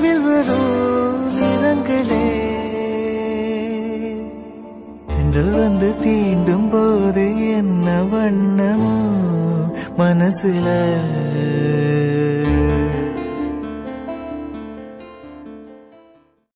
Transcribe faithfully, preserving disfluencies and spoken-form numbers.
நினைவில் வரும் நிறங்களே தென்றல் வந்து தீண்டும் போது என்ன வண்ணமோ மனசுல